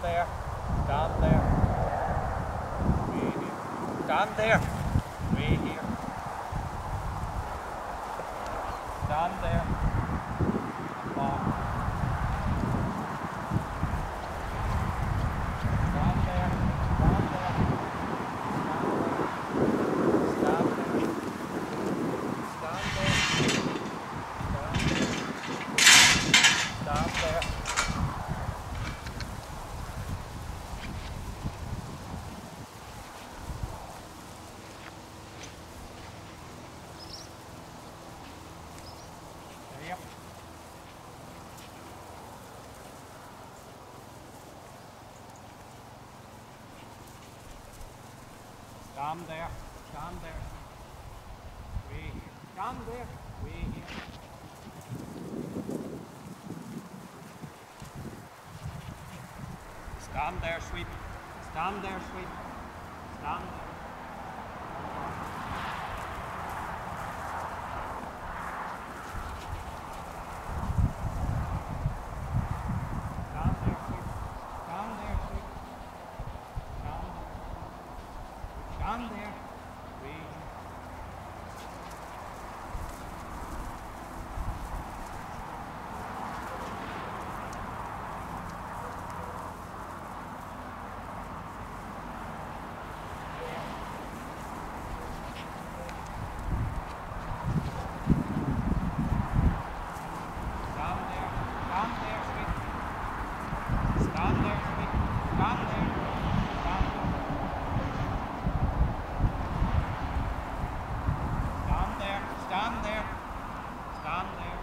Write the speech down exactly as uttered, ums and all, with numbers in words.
there. Stand there. Way here. Stand there. Way here. Stand there. And back. Stand there. Stand there. Stand there. Stand there. Stand there. There. Stand there. Stand there. Way here. Stand there. Way here. Stand there, sweep. Stand there, sweep. Stand there.